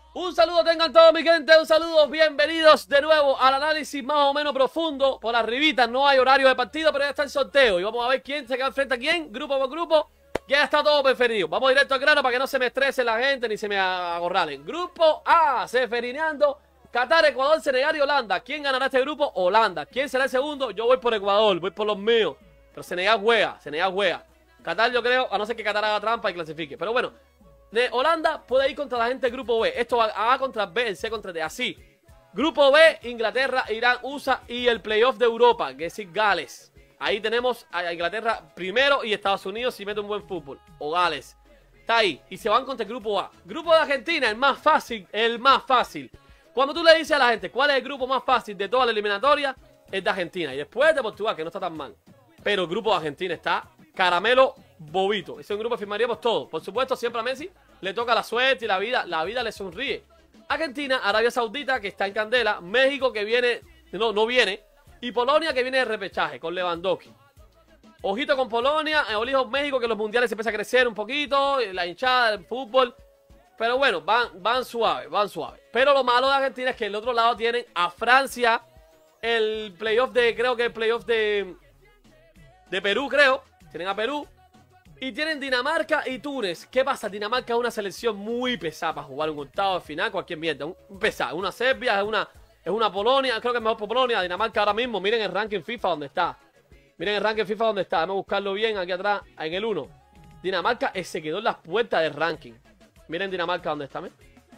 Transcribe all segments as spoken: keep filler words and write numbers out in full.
Un saludo tengan todos mi gente, un saludo, bienvenidos de nuevo al análisis más o menos profundo. Por arribita no hay horario de partido, pero ya está el sorteo y vamos a ver quién se queda frente a quién, grupo por grupo. Ya está todo preferido, vamos directo al grano para que no se me estrese la gente ni se me agorralen. Grupo A, Seferineando, Qatar, Ecuador, Senegal y Holanda. ¿Quién ganará este grupo? Holanda. ¿Quién será el segundo? Yo voy por Ecuador, voy por los míos. Pero Senegal juega, Senegal juega. Qatar yo creo, a no ser que Qatar haga trampa y clasifique. Pero bueno, de Holanda puede ir contra la gente del grupo B. Esto va A contra B, el C contra D, así. Grupo B, Inglaterra, Irán, U S A y el playoff de Europa, que es Gales. Ahí tenemos a Inglaterra primero y Estados Unidos si mete un buen fútbol. O Gales. Está ahí. Y se van contra el grupo A. Grupo de Argentina, el más fácil, el más fácil. Cuando tú le dices a la gente cuál es el grupo más fácil de toda la eliminatoria, es de Argentina. Y después de Portugal, que no está tan mal. Pero el grupo de Argentina está caramelo bobito. Ese es un grupo que firmaríamos todos. Por supuesto, siempre a Messi le toca la suerte y la vida, la vida le sonríe. Argentina, Arabia Saudita, que está en candela. México, que viene, no, no viene. Y Polonia, que viene de repechaje con Lewandowski. Ojito con Polonia, ojo México, que los mundiales se empieza a crecer un poquito, la hinchada del fútbol. Pero bueno, van, van suave, van suave. Pero lo malo de Argentina es que el otro lado tienen a Francia, el playoff de, creo que el playoff de, de Perú, creo. Tienen a Perú. Y tienen Dinamarca y Túnez. ¿Qué pasa? Dinamarca es una selección muy pesada para jugar un octavo de final, cualquier mierda. Un, un pesado. Una Serbia, es una, es una Polonia. Creo que es mejor por Polonia. Dinamarca ahora mismo, miren el ranking FIFA donde está. Miren el ranking FIFA donde está. Vamos a buscarlo bien aquí atrás, en el uno. Dinamarca se quedó en las puertas del ranking. Miren Dinamarca donde está. ¿me?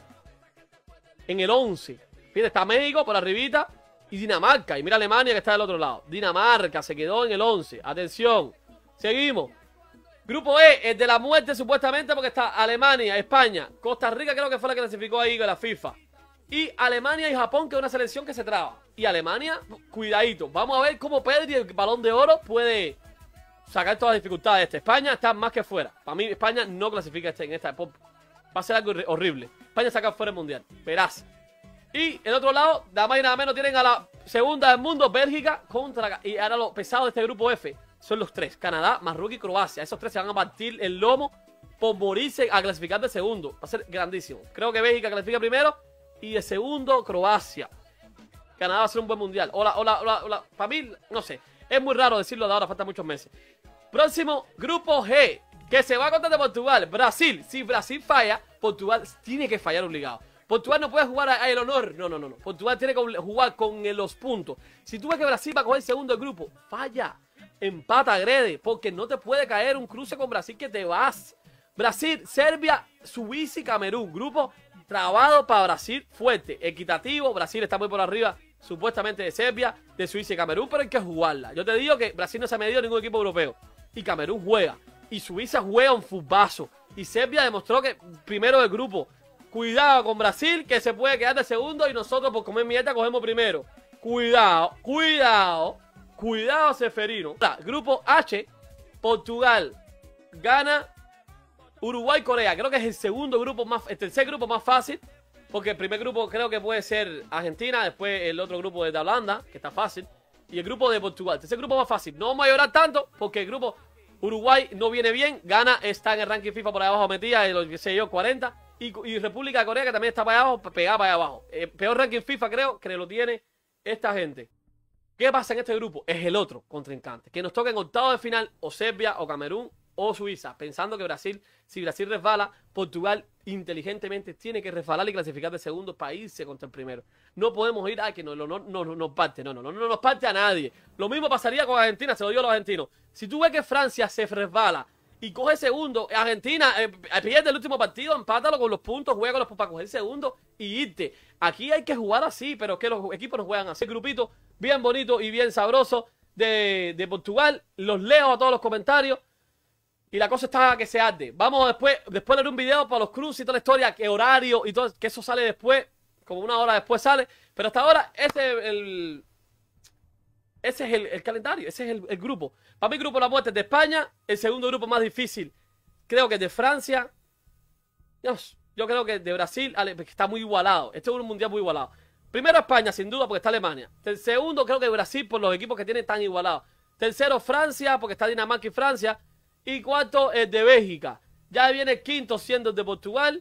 En el once. Fíjate, está México por arribita y Dinamarca. Y mira Alemania que está del otro lado. Dinamarca se quedó en el once. Atención. Seguimos. Grupo E, el de la muerte supuestamente porque está Alemania, España, Costa Rica creo que fue la que clasificó ahí con la FIFA. Y Alemania y Japón, que es una selección que se traba. Y Alemania, cuidadito. Vamos a ver cómo Pedri, el Balón de Oro, puede sacar todas las dificultades de este. España está más que fuera. Para mí España no clasifica este, en esta época. Va a ser algo horrible. España saca fuera el Mundial. Verás. Y el otro lado, nada más y nada menos, tienen a la segunda del mundo, Bélgica, contra... Y ahora lo pesado de este grupo F son los tres, Canadá, Marruecos y Croacia. Esos tres se van a partir el lomo por morirse a clasificar de segundo. Va a ser grandísimo. Creo que Bélgica clasifica primero y de segundo Croacia. Canadá va a ser un buen mundial. Hola, hola, hola, hola. Para mí, no sé. Es muy raro decirlo de ahora, faltan muchos meses. Próximo, grupo G, que se va a contar de Portugal. Brasil. Si Brasil falla, Portugal tiene que fallar obligado. Portugal no puede jugar a el honor. No, no, no, no. Portugal tiene que jugar con los puntos. Si tú ves que Brasil va a coger el segundo del grupo, falla. Empata, agrede, porque no te puede caer un cruce con Brasil que te vas. Brasil, Serbia, Suiza y Camerún. Grupo trabado para Brasil, fuerte, equitativo. Brasil está muy por arriba, supuestamente de Serbia, de Suiza y Camerún, pero hay que jugarla. Yo te digo que Brasil no se ha medido a ningún equipo europeo. Y Camerún juega. Y Suiza juega un futbazo. Y Serbia demostró que primero del grupo. Cuidado con Brasil, que se puede quedar de segundo y nosotros por comer mierda cogemos primero. Cuidado, cuidado. Cuidado, Seferino. Grupo H, Portugal, Ghana, Uruguay, Corea. Creo que es el segundo grupo más, el tercer grupo más fácil. Porque el primer grupo creo que puede ser Argentina. Después el otro grupo de Holanda, que está fácil. Y el grupo de Portugal. El tercer grupo más fácil. No vamos a llorar tanto porque el grupo Uruguay no viene bien. Ghana está en el ranking FIFA por ahí abajo metida, en lo que sé yo, cuarenta. Y, y República de Corea, que también está para allá abajo, pegada para allá abajo. El peor ranking FIFA creo que lo tiene esta gente. ¿Qué pasa en este grupo? Es el otro contrincante. Que nos toca en octavo de final o Serbia o Camerún o Suiza. Pensando que Brasil, si Brasil resbala, Portugal inteligentemente tiene que resbalar y clasificar de segundo para irse contra el primero. No podemos ir a que nos no, no, no, no, nos parte. No, no, no, no nos parte a nadie. Lo mismo pasaría con Argentina, se lo digo a los argentinos. Si tú ves que Francia se resbala y coge segundo, Argentina eh, pierde el último partido, empátalo con los puntos, juega con los puntos para coger segundo y irte. Aquí hay que jugar así, pero que los equipos no juegan así. Grupito bien bonito y bien sabroso de, de Portugal. Los leo a todos los comentarios. Y la cosa está que se arde. Vamos después, después leer un video para los cruces y toda la historia, qué horario y todo, que eso sale después, como una hora después sale. Pero hasta ahora, ese es el, ese es el, el calendario, ese es el, el grupo. Para mi grupo la muerte es de España, el segundo grupo más difícil creo que es de Francia. Dios, yo creo que de Brasil, que está muy igualado. Este es un mundial muy igualado. Primero España, sin duda, porque está Alemania. El segundo creo que Brasil, por los equipos que tiene tan igualados. Tercero Francia, porque está Dinamarca y Francia. Y cuarto es de Bélgica. Ya viene el quinto siendo el de Portugal.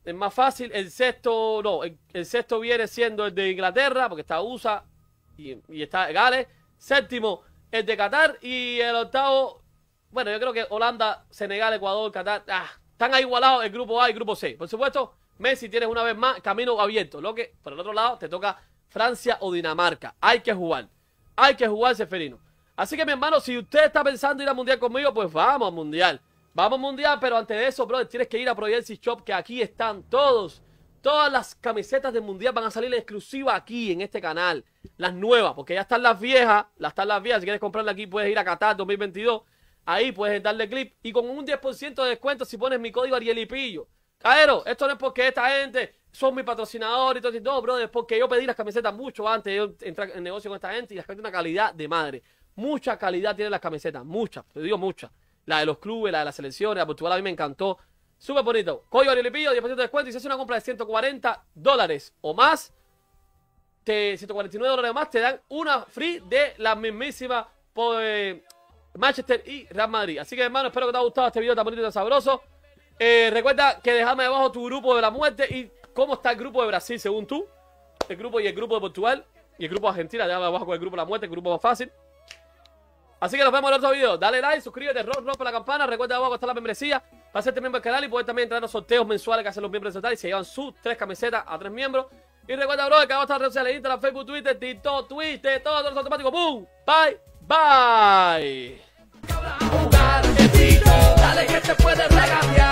es más fácil. El sexto, no, el, el sexto viene siendo el de Inglaterra, porque está U S A y, y está Gales. Séptimo, el de Qatar. Y el octavo, bueno, yo creo que Holanda, Senegal, Ecuador, Qatar, ah, están ahí igualados el grupo A y el grupo C. Por supuesto, Messi tienes una vez más camino abierto. Lo que, por el otro lado, te toca Francia o Dinamarca. Hay que jugar. Hay que jugar, Seferino. Así que, mi hermano, si usted está pensando ir al Mundial conmigo, pues vamos al Mundial. Vamos al Mundial, pero antes de eso, brother, tienes que ir a Pro Jersey Shop, que aquí están todos. Todas las camisetas del Mundial van a salir exclusivas aquí, en este canal. Las nuevas, porque ya están las viejas. Las están las viejas. Si quieres comprarla aquí, puedes ir a Qatar dos mil veintidós. Ahí puedes darle clip. Y con un diez por ciento de descuento si pones mi código Arielipillo. Caero, esto no es porque esta gente son mi patrocinador y todo eso. No, brother, es porque yo pedí las camisetas mucho antes de yo entrar en negocio con esta gente. Y las camisetas tienen una calidad de madre. Mucha calidad tienen las camisetas. Muchas, te digo muchas. La de los clubes, la de las selecciones, la de Portugal a mí me encantó. Súper bonito. Código Arielipillo, diez por ciento de descuento. Y si haces una compra de ciento cuarenta dólares o más, te, ciento cuarenta y nueve dólares o más, te dan una free de la mismísima pues, Manchester y Real Madrid. Así que, hermano, espero que te haya gustado este video tan bonito y tan sabroso. Eh, recuerda que dejame abajo tu grupo de la muerte y cómo está el grupo de Brasil según tú. El grupo y el grupo de Portugal y el grupo de Argentina. Déjame abajo con el grupo de la muerte, el grupo más fácil. Así que nos vemos en el otro video. Dale like, suscríbete, rock, rock por la campana. Recuerda abajo está la membresía para hacerte miembro del canal y poder también entrar a los sorteos mensuales que hacen los miembros del canal y se llevan sus tres camisetas a tres miembros. Y recuerda, bro, que abajo está las redes sociales, Instagram, Facebook, Twitter, TikTok, Twitter, todo, todo los automáticos. ¡Boom! Bye, bye. Jugar, dale que te puedes regatear.